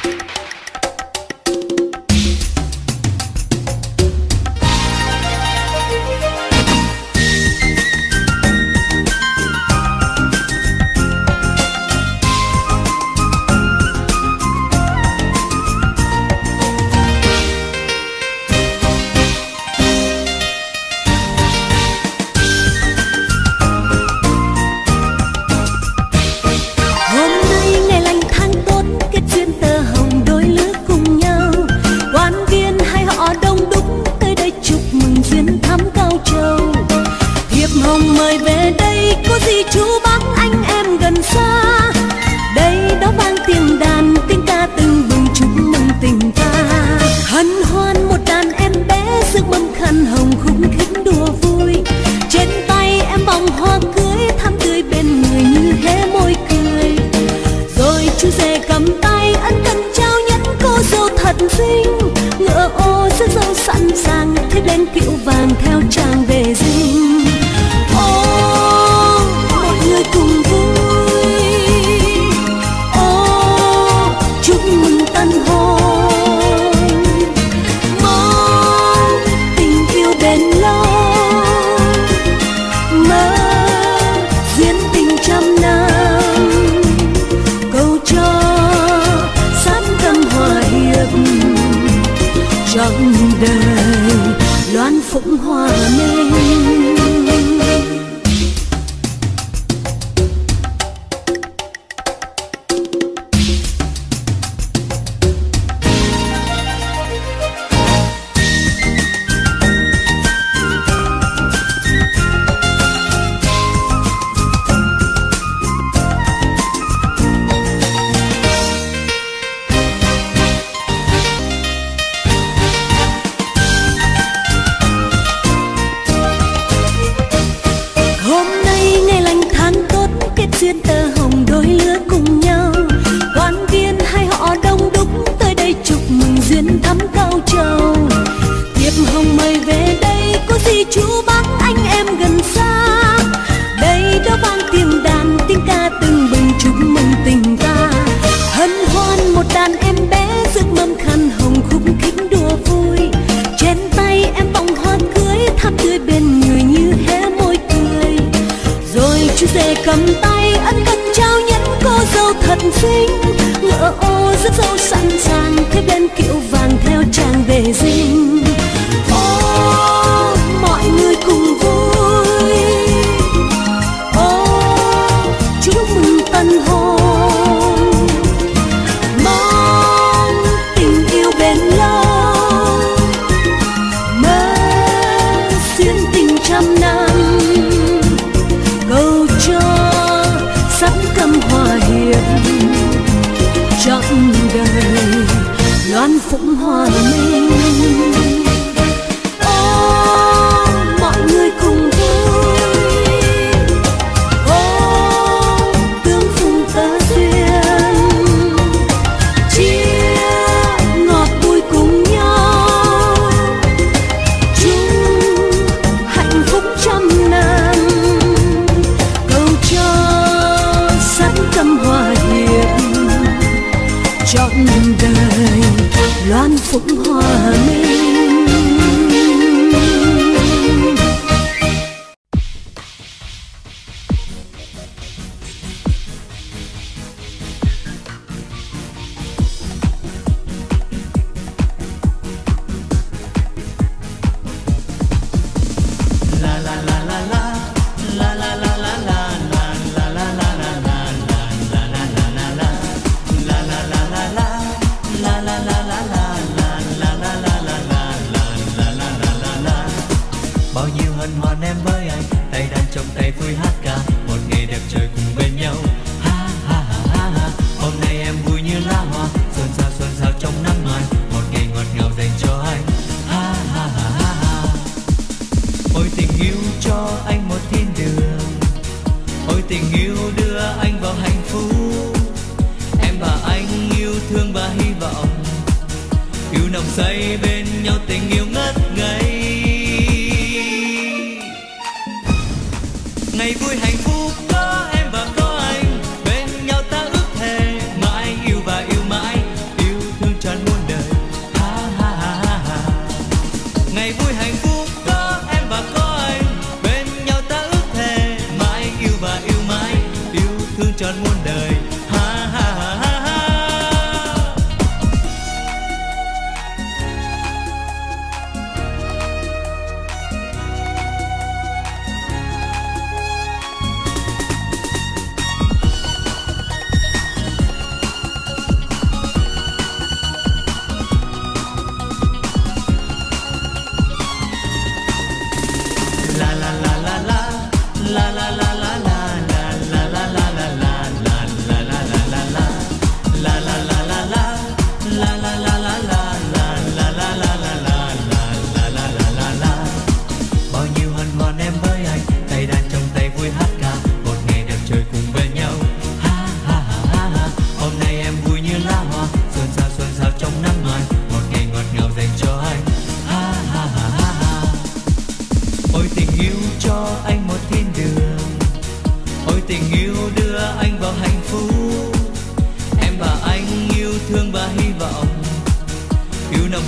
yêu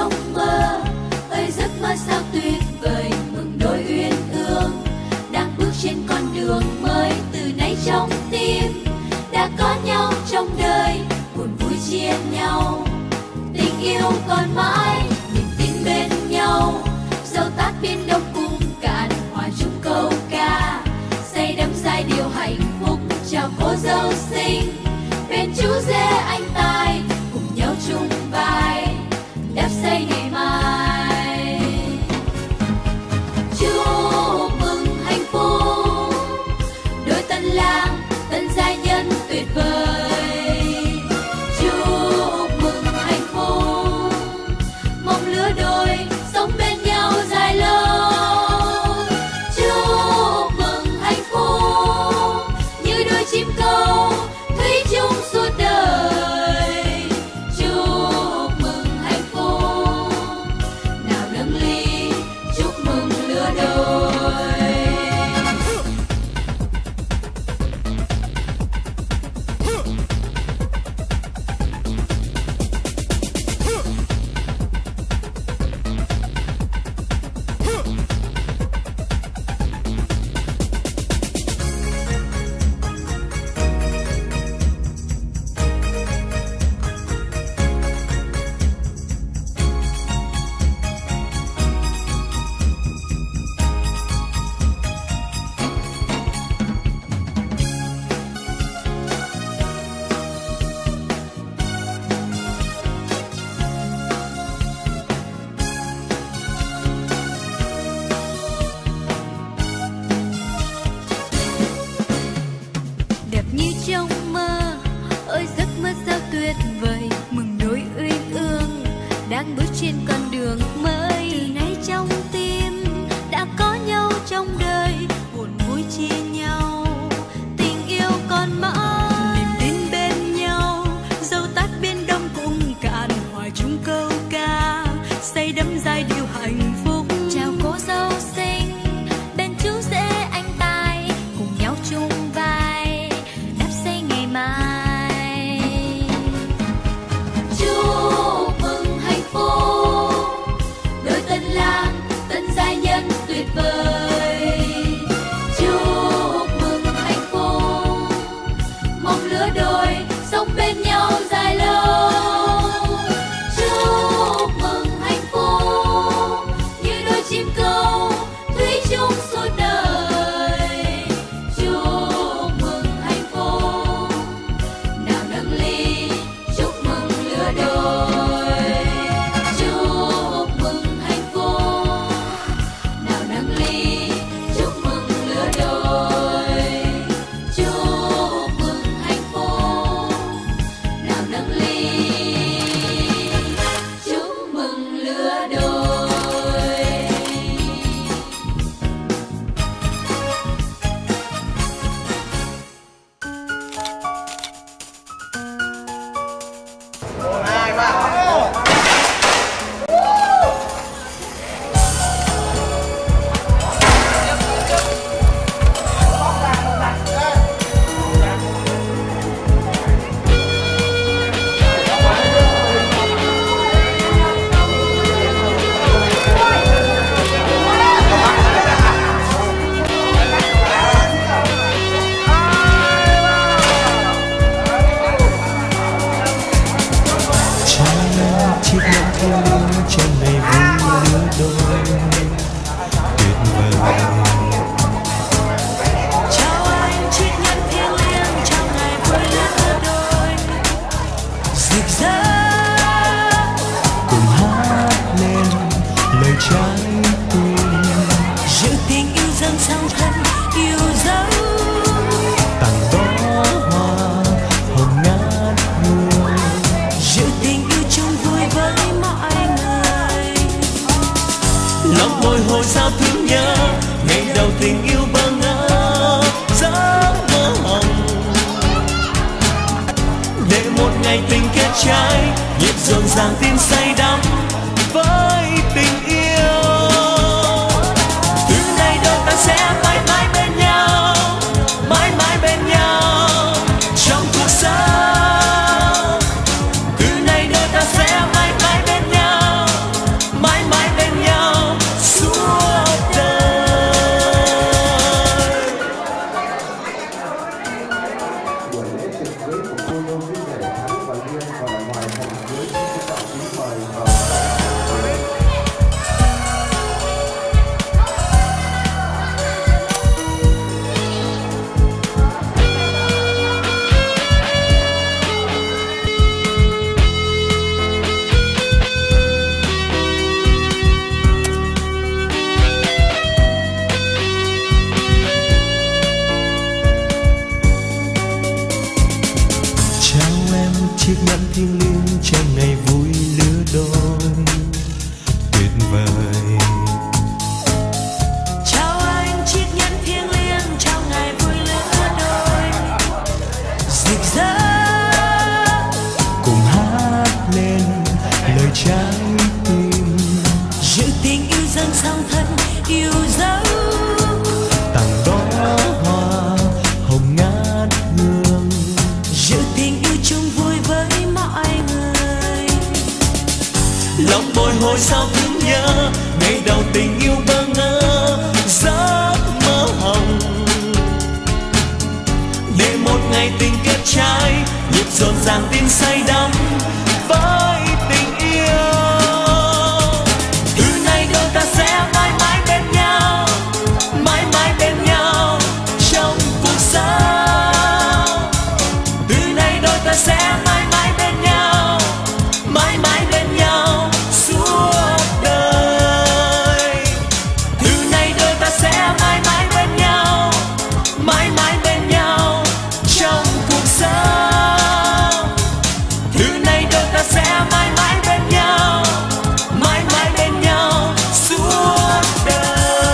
trong mơ. Ơi giấc mơ sao tuyệt vời, mừng đôi uyên ương đang bước trên con đường mới. Từ nay trong tim đã có nhau trong đời, buồn vui chia nhau, tình yêu còn mãi, niềm tin bên nhau. Dẫu tát biển đông cùng cạn, hòa chung câu ca, say đắm giai điệu hạnh phúc chào cô dâu xinh. Bên chú rể anh tài cùng nhau chung vai, đắp xây ngày mai. Chúc mừng hạnh phúc đôi tân lang tân gia nhân tuyệt vời. Chúc mừng hạnh phúc mong lứa đôi sống bên nhau dài lâu. Chúc mừng hạnh phúc như đôi chim câu thủy chung suốt đời. Chúc mừng hạnh phúc nào nâng ly chúc mừng lứa đôi. Đẹp như trong mơ, ơi giấc mơ sao tuyệt vời, mừng đôi uyên ương đang bước trên con đường mới. Từ nay trong tim đã có nhau trong đời, buồn vui chia nhau, tình yêu còn mãi, niềm tin bên nhau. Dẫu tát biển đông cùng cạn, hòa chung câu ca, say đắm giai điệu hạnh phúc chào cô dâu xinh. Bên chú rể anh tài cùng nhau chung vai, đắp xây ngày mai. Chúc mừng hạnh phúc đôi tân lang tân gia nhân tuyệt vời. Chúc mừng hạnh phúc mong lứa đôi sống bên nhau dài lâu. Chúc mừng hạnh phúc như đôi chim câu thủy chung suốt đời. Chúc mừng hạnh phúc nào nâng ly chúc mừng lứa đôi. Chúc mừng hạnh phúc nào nâng ly chúc mừng lứa đôi. Chúc mừng hạnh phúc nào nâng ly chúc mừng lứa đôi. Chiếc nhẫn thiêng liêng trong ngày vui lứa đôi tuyệt vời. Chào anh chiếc nhẫn thiêng liêng trong ngày vui lứa đôi rực rỡ. Cùng hát lên lời trái tim, Giữ tình yêu dâng sang thân yêu dấu. tặng đó hoa hồng ngát hương. Giữ tình yêu chung vui với mọi người. Lòng bồi hồi sao thương nhớ ngày đầu tình yêu bơ ngỡ giấc mơ hồng. Để một ngày tình kết trái, nhịp rộn ràng tim say đắm với tình yêu. Từ nay đôi ta sẽ mãi mãi bên nhau, mãi mãi bên nhau trong cuộc sống. Từ nay đôi ta sẽ mãi mãi bên nhau, sao thân yêu dấu. Tặng đó hoa hồng ngát hương, Giữ tình yêu chung vui với mọi người. lòng bồi hồi sao thương nhớ ngày đầu tình yêu bơ ngơ giấc mơ hồng. Để một ngày tình kết trái nhịp rộn ràng tin say đắm với tình yêu. Từ nay đôi ta sẽ mãi mãi bên nhau, mãi mãi bên nhau trong cuộc sống. Từ nay đôi ta sẽ mãi mãi bên nhau, mãi mãi bên nhau suốt đời. Từ nay đôi ta sẽ mãi mãi bên nhau, mãi mãi bên nhau trong cuộc sống. Từ nay đôi ta sẽ mãi mãi bên nhau, mãi mãi bên nhau suốt đời.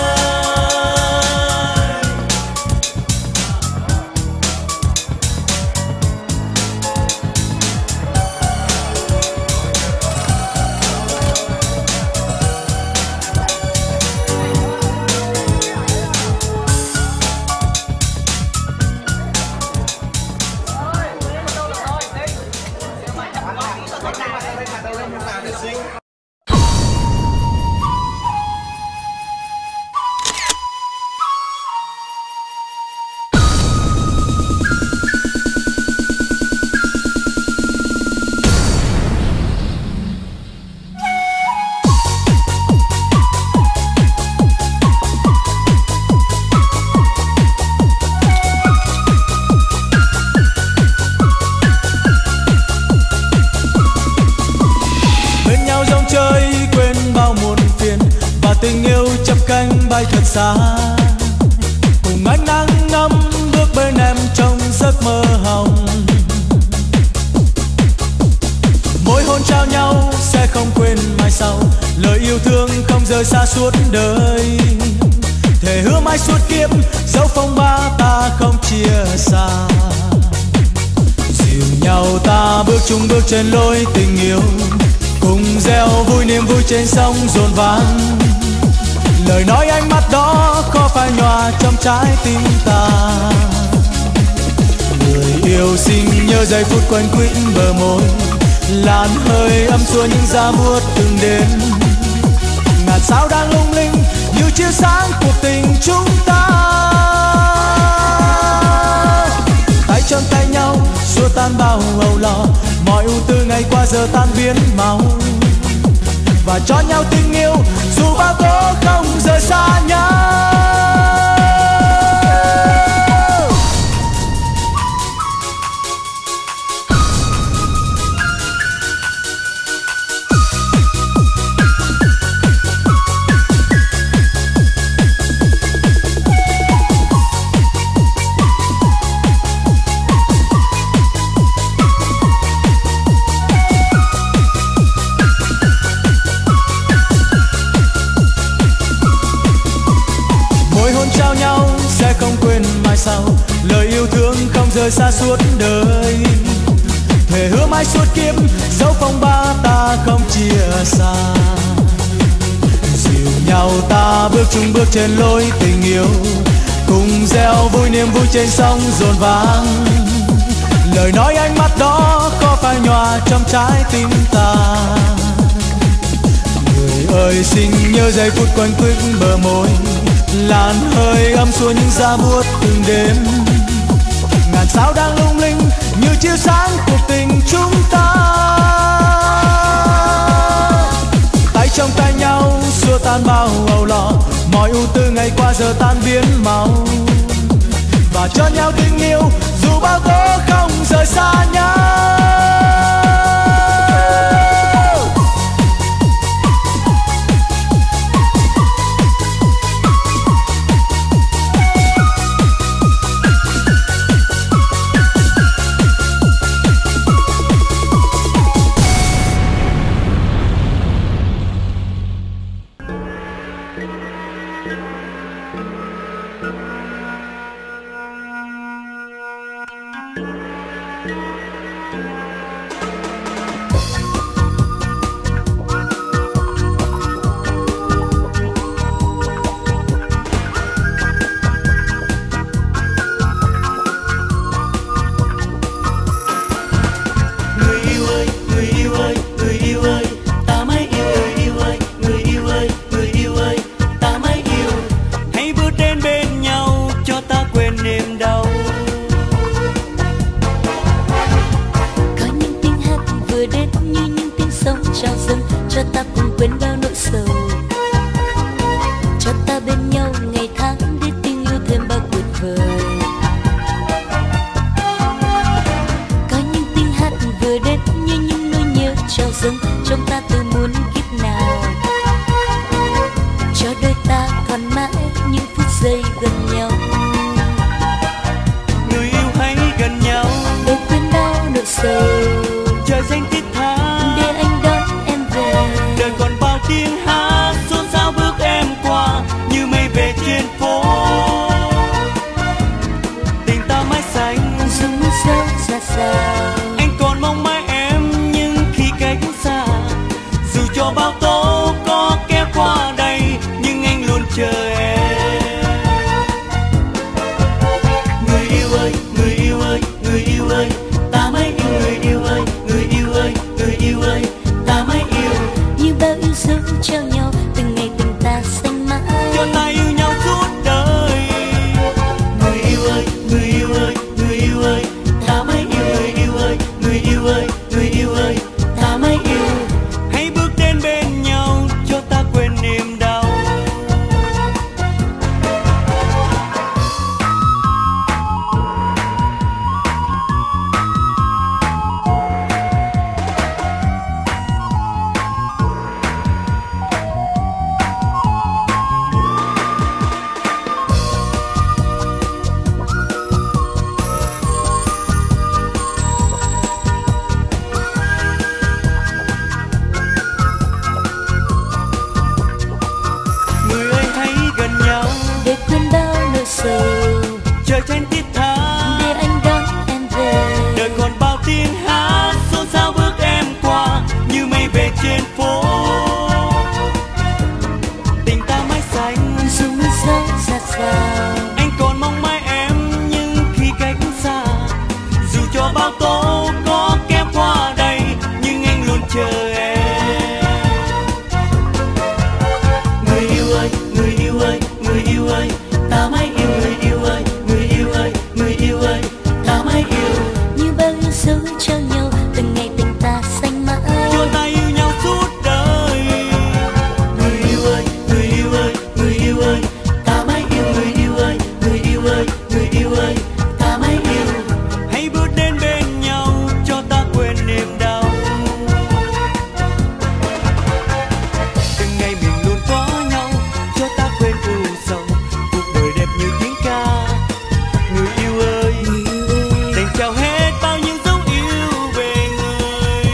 Bên nhau dòng chơi quên bao muộn phiền và tình yêu chập cánh bay thật xa. Cùng ánh nắng ngắm bước bên em trong giấc mơ hồng. Mỗi hôn trao nhau sẽ không quên mai sau, lời yêu thương không rời xa suốt đời. Thề hứa mãi suốt kiếp dẫu phong ba ta không chia xa. Dìu nhau ta bước chung bước trên lối tình yêu, cùng gieo vui niềm vui trên sông dồn vang. Lời nói ánh mắt đó khó phai nhòa trong trái tim ta. Người yêu xin nhớ giây phút quanh quýt bờ môi, làn hơi ấm xua những giá buốt từng đến. Ngàn sao đang lung linh như chiếu sáng cuộc tình chúng ta. Tay trong tay nhau xua tan bao âu lo, mọi ưu tư ngày qua giờ tan biến mau. Và cho nhau tình yêu dù bao tố không rời xa nhau. Trao nhau sẽ không quên mai sau, lời yêu thương không rời xa suốt đời. Thề hứa mãi suốt kiếp dẫu phong ba ta không chia xa. Dìu nhau ta bước chung bước trên lối tình yêu, cùng gieo vui niềm vui trên sông dồn vang. Lời nói ánh mắt đó khó phai nhòa trong trái tim ta. Người ơi xin nhớ giây phút quanh quýt bờ môi, làn hơi ấm xua những giá buốt từng đêm. Ngàn sao đang lung linh như chiếu sáng cuộc tình chúng ta. Tay trong tay nhau xua tan bao âu lo, mọi ưu tư ngày qua giờ tan biến mau. Và cho nhau tình yêu dù bao tố không rời xa nhau. quên bao nỗi sầu, cho ta bên nhau ngày tháng để tình yêu thêm bao tuyệt vời. Có những tiếng hát vừa đến như những nỗi nhớ trào dâng trong ta từ muôn kiếp nào, cho đôi ta còn mãi những phút giây gần nhau. Người yêu hãy gần nhau Để quên bao nỗi sầu, trời xanh thiết tha để anh đón em về. đời còn bao tiếng hát xôn xao bước em qua như mây về trên phố. Tình ta mãi xanh Dù mưa rơi ra sao, anh còn mong mãi em nhưng khi cách xa, dù cho bao tố có kéo qua đây nhưng anh luôn chờ em. Người yêu ơi, người yêu ơi, người yêu ơi, ta mãi yêu người yêu ơi, người yêu ơi, người yêu ơi, ta mãi yêu. như bao yêu dấu trao nhau từng ngày tình ta xanh mãi. Cho ta yêu nhau suốt đời. Người yêu ơi, người yêu ơi, người yêu ơi, ta mãi yêu người yêu ơi, người yêu ơi, người yêu ơi, ta mãi yêu. Hãy bước đến bên nhau cho ta quên niềm đau. Người ơi hãy gần nhau, Để quên bao nỗi sầu, trời trên thiết tha để anh đón em về. đời còn bao tiếng hát xôn xao bước em qua như mây về trên phố. Tình ta mãi xanh Dù mưa rơi ra sao, anh còn mong mãi em nhưng khi cách xa, dù cho bao tố có kéo qua đây nhưng anh luôn chờ em. Người yêu ơi, người yêu ơi, người yêu ơi, ta mãi yêu người yêu ơi, người yêu ơi, người yêu ơi, ta mãi yêu. như bao yêu dấu trao nhau từng ngày tình ta xanh mãi. Cho ta yêu nhau suốt đời. Người yêu ơi, người yêu ơi, người yêu ơi, ta mãi yêu người yêu ơi, người yêu ơi, người yêu ơi, ta mãi yêu. Hãy bước đến bên nhau cho ta quên niềm đau. Từng ngày mình luôn có nhau cho ta quên u sầu, cuộc đời đẹp như tiếng ca. Người yêu ơi, đành chào hết bao nhiêu dấu yêu về người.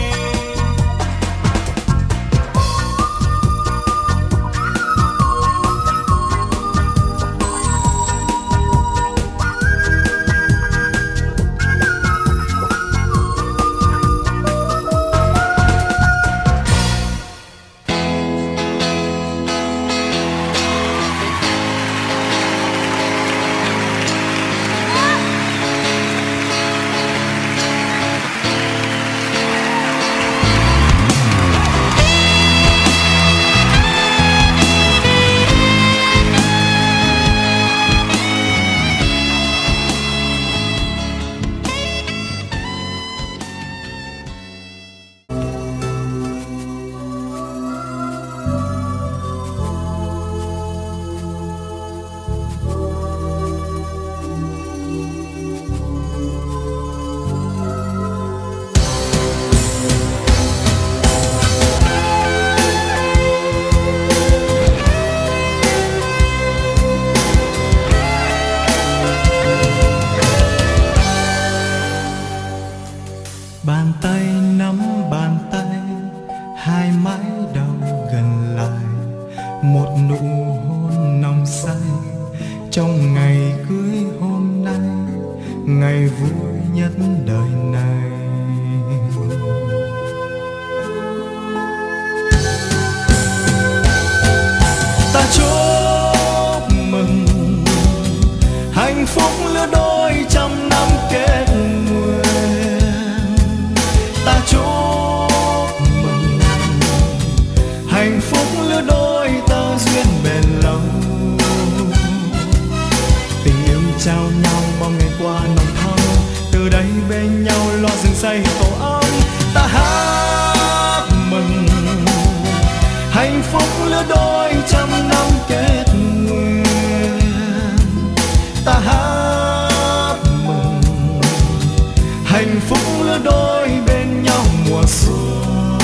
Bàn tay nắm bàn tay, hai mái đầu gần lại, một nụ hôn nồng say trong ngày cưới hôm nay, ngày vui nhất đời này. Ta chúc mừng hạnh phúc lứa đôi trăm năm kết nguyện. Ta chúc mừng hạnh phúc lứa đôi ta duyên bền lâu. Tình yêu trao nhau bao ngày qua nồng thắm, từ đây bên nhau lo rừng xây tổ ấm. Ta hát mừng hạnh phúc lứa đôi trăm năm kết nguyện. Ta hát mừng hạnh phúc lứa đôi bên nhau mùa xuân.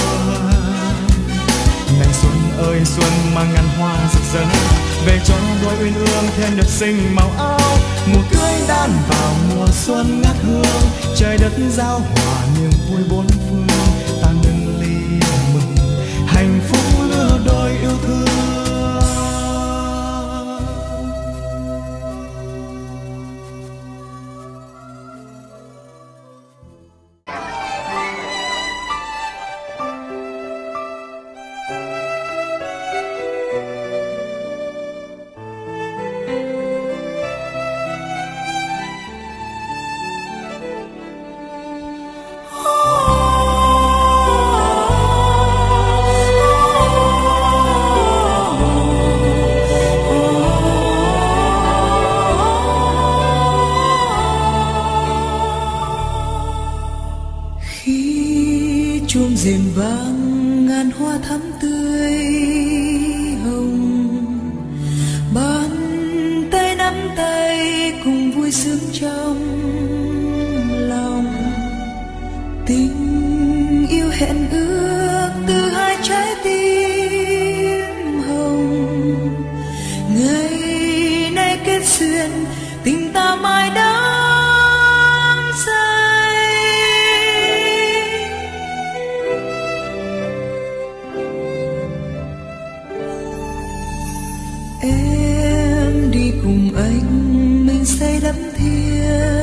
Này xuân ơi xuân mang ngàn hoa rực rỡ, về cho đôi uyên ương thêm đẹp xinh màu áo. Mùa cưới đan vào mùa xuân ngát hương, trời đất giao hòa niềm vui bốn phương. Ta nâng ly mừng hạnh phúc lứa đôi yêu thương. chuông rền vang ngàn hoa thắm tươi hồng, bàn tay nắm tay cùng vui sướng trong lòng. Tình yêu hẹn ước từ hai trái tim hồng, ngày nay kết duyên tình ta mãi đắm say. Em đi cùng anh, mình say đắm thiên